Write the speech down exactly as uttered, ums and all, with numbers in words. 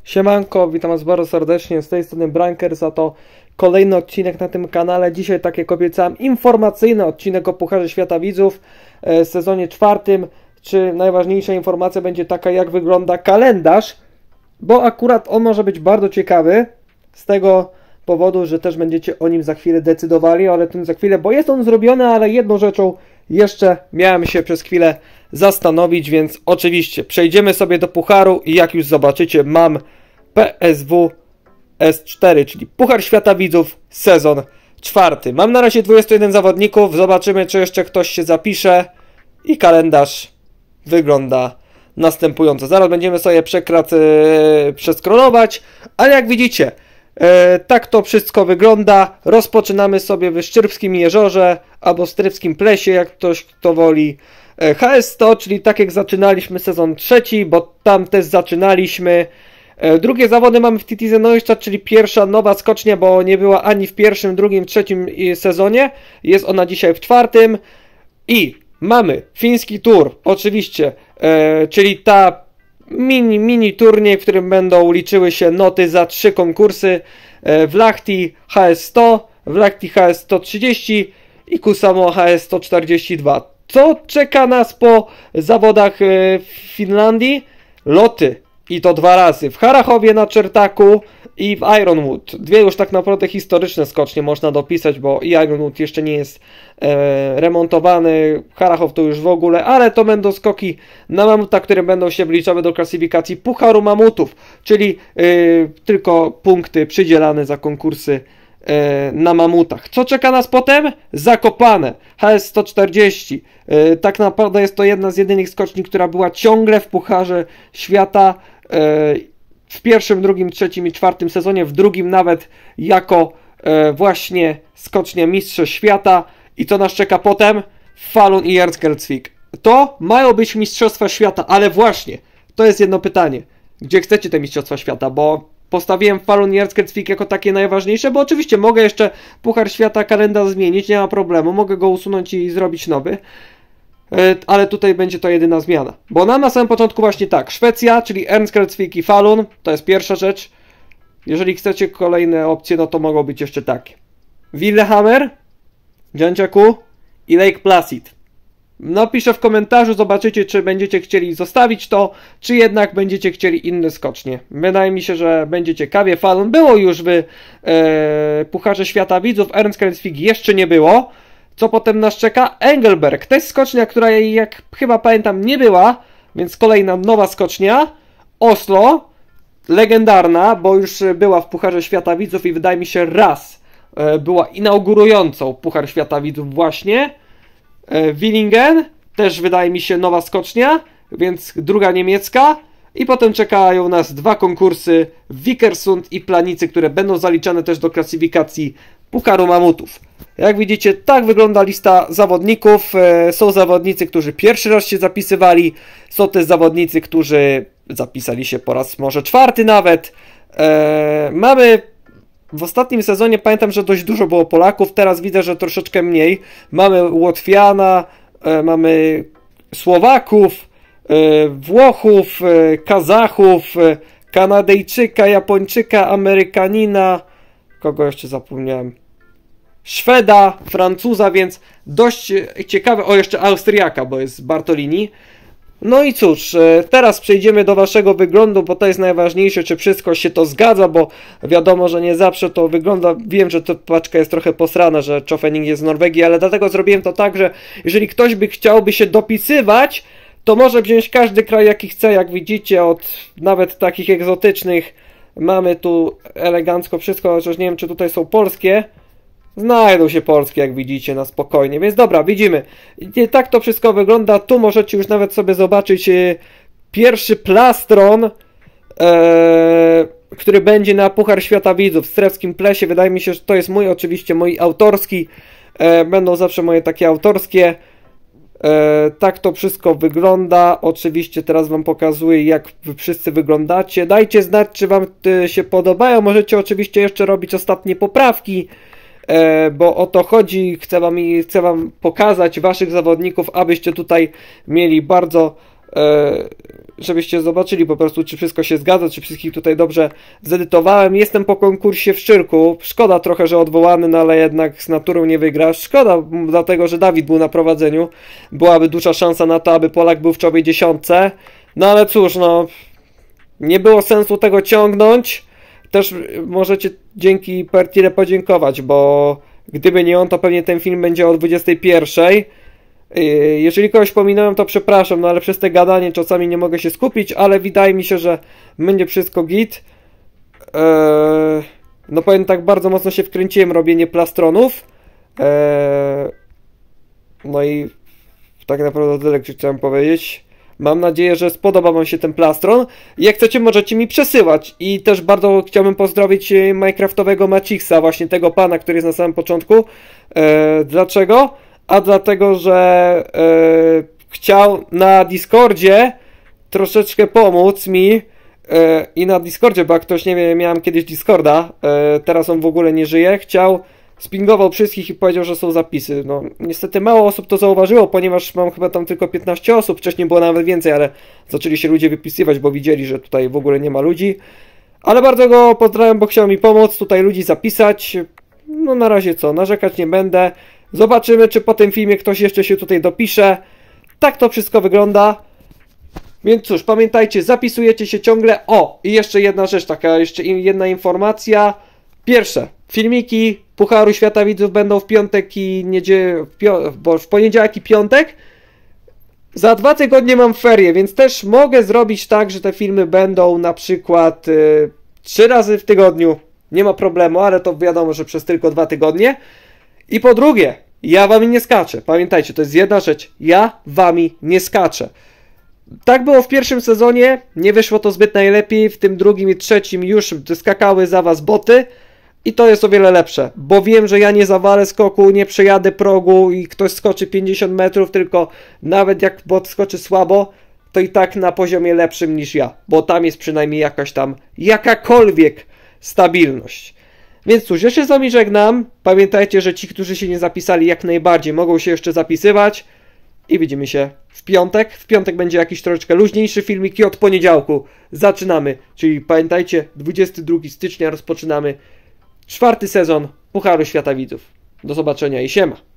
Siemanko, witam was bardzo serdecznie, z tej strony Brankers, a to kolejny odcinek na tym kanale. Dzisiaj, tak jak obiecałem, informacyjny odcinek o Pucharze Świata Widzów w sezonie czwartym. Czy najważniejsza informacja będzie taka, jak wygląda kalendarz, bo akurat on może być bardzo ciekawy, z tego powodu, że też będziecie o nim za chwilę decydowali, ale tym za chwilę, bo jest on zrobiony, ale jedną rzeczą jeszcze miałem się przez chwilę zastanowić, więc oczywiście przejdziemy sobie do Pucharu i jak już zobaczycie, mam P S W S cztery, czyli Puchar Świata Widzów, sezon czwarty. Mam na razie dwudziestu jeden zawodników, zobaczymy, czy jeszcze ktoś się zapisze i kalendarz wygląda następująco. Zaraz będziemy sobie przekrat yy, przeskrolować, ale jak widzicie, yy, tak to wszystko wygląda. Rozpoczynamy sobie w Szczyrpskim Jeziorze albo Strypskim Plesie, jak ktoś kto woli. H S sto, czyli tak jak zaczynaliśmy sezon trzeci, bo tam też zaczynaliśmy. Drugie zawody mamy w T T Z Neustadt, czyli pierwsza nowa skocznia, bo nie była ani w pierwszym, drugim, trzecim sezonie. Jest ona dzisiaj w czwartym. I mamy fiński tour, oczywiście, e, czyli ta mini, mini turniej, w którym będą liczyły się noty za trzy konkursy. E, w Lahti H S sto, w Lahti H S sto trzydzieści i Kuusamo H S sto czterdzieści dwa. Co czeka nas po zawodach w Finlandii? Loty. I to dwa razy. W Harachowie na Czertaku i w Ironwood. Dwie już tak naprawdę historyczne skocznie można dopisać, bo i Ironwood jeszcze nie jest e, remontowany. Harachow to już w ogóle, ale to będą skoki na mamuta, które będą się wliczały do klasyfikacji Pucharu Mamutów, czyli e, tylko punkty przydzielane za konkursy na mamutach. Co czeka nas potem? Zakopane. H S sto czterdzieści. Tak naprawdę jest to jedna z jedynych skoczni, która była ciągle w Pucharze Świata w pierwszym, drugim, trzecim i czwartym sezonie, w drugim nawet jako właśnie skocznia Mistrza Świata. I co nas czeka potem? Falun i Erzgebirge. To mają być Mistrzostwa Świata, ale właśnie, to jest jedno pytanie. Gdzie chcecie te Mistrzostwa Świata? Bo postawiłem Falun i Erzgebirge jako takie najważniejsze, bo oczywiście mogę jeszcze Puchar Świata kalendarz zmienić, nie ma problemu, mogę go usunąć i zrobić nowy, ale tutaj będzie to jedyna zmiana. Bo nam na samym początku właśnie tak, Szwecja, czyli Erzgebirge i Falun, to jest pierwsza rzecz. Jeżeli chcecie kolejne opcje, no to mogą być jeszcze takie. Lillehammer, Gianciaku i Lake Placid. Napiszę w komentarzu, zobaczycie, czy będziecie chcieli zostawić to, czy jednak będziecie chcieli inne skocznie. Wydaje mi się, że będzie ciekawie. Falun było już w e, Pucharze Świata Widzów, Erzgebirge jeszcze nie było. Co potem nas czeka? Engelberg. To jest skocznia, która, jak chyba pamiętam, nie była, więc kolejna nowa skocznia. Oslo, legendarna, bo już była w Pucharze Świata Widzów i wydaje mi się raz e, była inaugurującą Puchar Świata Widzów właśnie. Willingen, też wydaje mi się nowa skocznia, więc druga niemiecka. I potem czekają nas dwa konkursy w Vikersund i Planicy, które będą zaliczane też do klasyfikacji Pucharu Mamutów. Jak widzicie, tak wygląda lista zawodników. Są zawodnicy, którzy pierwszy raz się zapisywali. Są też zawodnicy, którzy zapisali się po raz może czwarty nawet. Eee, mamy... W ostatnim sezonie pamiętam, że dość dużo było Polaków, teraz widzę, że troszeczkę mniej. Mamy Łotwiana, e, mamy Słowaków, e, Włochów, e, Kazachów, e, Kanadyjczyka, Japończyka, Amerykanina, kogo jeszcze zapomniałem? Szweda, Francuza, więc dość ciekawe. O, jeszcze Austriaka, bo jest Bartolini. No i cóż, teraz przejdziemy do waszego wyglądu, bo to jest najważniejsze, czy wszystko się to zgadza, bo wiadomo, że nie zawsze to wygląda. Wiem, że ta paczka jest trochę posrana, że Chofening jest z Norwegii, ale dlatego zrobiłem to tak, że jeżeli ktoś by chciałby się dopisywać, to może wziąć każdy kraj, jaki chce. Jak widzicie, od nawet takich egzotycznych mamy tu elegancko wszystko, chociaż nie wiem, czy tutaj są polskie. Znajdą się polskie, jak widzicie, na spokojnie. Więc dobra, widzimy. I tak to wszystko wygląda. Tu możecie już nawet sobie zobaczyć e, pierwszy plastron, e, który będzie na Puchar Świata Widzów w Strypskim Plesie. Wydaje mi się, że to jest mój, oczywiście mój autorski. E, będą zawsze moje takie autorskie. E, tak to wszystko wygląda. Oczywiście teraz wam pokazuję, jak wy wszyscy wyglądacie. Dajcie znać, czy wam e, się podobają. Możecie oczywiście jeszcze robić ostatnie poprawki. E, bo o to chodzi, chcę wam, chcę wam pokazać waszych zawodników, abyście tutaj mieli bardzo żebyście zobaczyli po prostu, czy wszystko się zgadza, czy wszystkich tutaj dobrze zedytowałem. Jestem po konkursie w Szczyrku. Szkoda trochę, że odwołany, no ale jednak z naturą nie wygrasz. Szkoda, dlatego, że Dawid był na prowadzeniu. Byłaby duża szansa na to, aby Polak był w czołowej dziesiątce. No ale cóż, no nie było sensu tego ciągnąć. Też możecie dzięki Pertile podziękować, bo gdyby nie on, to pewnie ten film będzie o dwudziestej pierwszej. Jeżeli kogoś pominąłem, to przepraszam, no ale przez te gadanie czasami nie mogę się skupić, ale wydaje mi się, że będzie wszystko git. Eee, no powiem tak, bardzo mocno się wkręciłem robienie plastronów. Eee, no i tak naprawdę tyle chciałem powiedzieć. Mam nadzieję, że spodoba wam się ten plastron. Jak chcecie, możecie mi przesyłać. I też bardzo chciałbym pozdrowić Minecraftowego Macixa, właśnie tego pana, który jest na samym początku. Eee, dlaczego? A dlatego, że e, chciał na Discordzie troszeczkę pomóc mi e, i na Discordzie, bo jak ktoś nie wie, miałem kiedyś Discorda, e, teraz on w ogóle nie żyje, chciał, spingował wszystkich i powiedział, że są zapisy. No niestety mało osób to zauważyło, ponieważ mam chyba tam tylko piętnaście osób, wcześniej było nawet więcej, ale zaczęli się ludzie wypisywać, bo widzieli, że tutaj w ogóle nie ma ludzi. Ale bardzo go pozdrawiam, bo chciał mi pomóc, tutaj ludzi zapisać. No na razie co, narzekać nie będę. Zobaczymy, czy po tym filmie ktoś jeszcze się tutaj dopisze. Tak to wszystko wygląda. Więc cóż, pamiętajcie, zapisujecie się ciągle. O, i jeszcze jedna rzecz, taka jeszcze jedna informacja. Pierwsze, filmiki Pucharu Świata Widzów będą w piątek i niedzielę, bo w poniedziałek i piątek. Za dwa tygodnie mam ferie, więc też mogę zrobić tak, że te filmy będą na przykład yy, trzy razy w tygodniu. Nie ma problemu, ale to wiadomo, że przez tylko dwa tygodnie. I po drugie, ja wami nie skaczę. Pamiętajcie, to jest jedna rzecz. Ja wami nie skaczę. Tak było w pierwszym sezonie, nie wyszło to zbyt najlepiej. W tym drugim i trzecim już skakały za was boty. I to jest o wiele lepsze, bo wiem, że ja nie zawalę skoku, nie przejadę progu i ktoś skoczy pięćdziesiąt metrów, tylko nawet jak bot skoczy słabo, to i tak na poziomie lepszym niż ja. Bo tam jest przynajmniej jakaś tam, jakakolwiek stabilność. Więc cóż, ja się z wami żegnam. Pamiętajcie, że ci, którzy się nie zapisali, jak najbardziej mogą się jeszcze zapisywać. I widzimy się w piątek. W piątek będzie jakiś troszeczkę luźniejszy filmik i od poniedziałku zaczynamy. Czyli pamiętajcie, dwudziestego drugiego stycznia rozpoczynamy czwarty sezon Pucharu Świata Widzów. Do zobaczenia i siema.